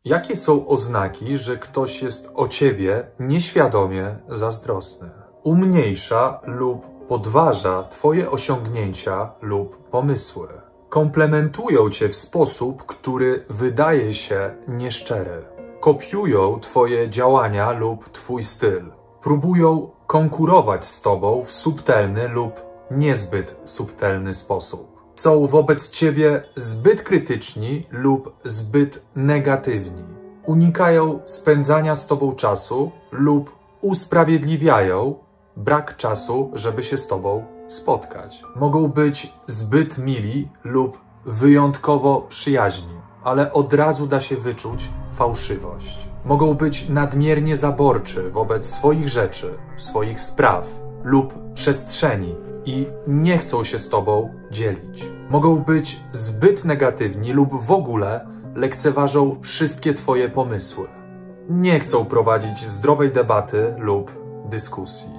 Jakie są oznaki, że ktoś jest o ciebie nieświadomie zazdrosny? Umniejsza lub podważa twoje osiągnięcia lub pomysły. Komplementują cię w sposób, który wydaje się nieszczery. Kopiują twoje działania lub twój styl. Próbują konkurować z tobą w subtelny lub niezbyt subtelny sposób. Są wobec ciebie zbyt krytyczni lub zbyt negatywni. Unikają spędzania z tobą czasu lub usprawiedliwiają brak czasu, żeby się z tobą spotkać. Mogą być zbyt mili lub wyjątkowo przyjaźni, ale od razu da się wyczuć fałszywość. Mogą być nadmiernie zaborczy wobec swoich rzeczy, swoich spraw lub przestrzeni i nie chcą się z tobą dzielić. Mogą być zbyt negatywni lub w ogóle lekceważą wszystkie twoje pomysły. Nie chcą prowadzić zdrowej debaty lub dyskusji.